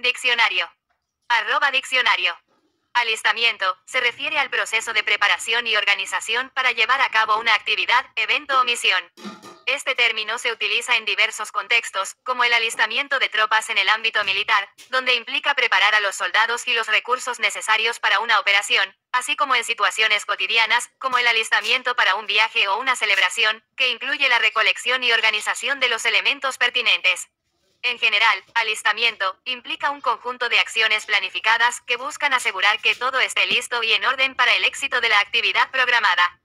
Diccionario. @diccionario. Alistamiento, se refiere al proceso de preparación y organización para llevar a cabo una actividad, evento o misión. Este término se utiliza en diversos contextos, como el alistamiento de tropas en el ámbito militar, donde implica preparar a los soldados y los recursos necesarios para una operación, así como en situaciones cotidianas, como el alistamiento para un viaje o una celebración, que incluye la recolección y organización de los elementos pertinentes. En general, alistamiento implica un conjunto de acciones planificadas que buscan asegurar que todo esté listo y en orden para el éxito de la actividad programada.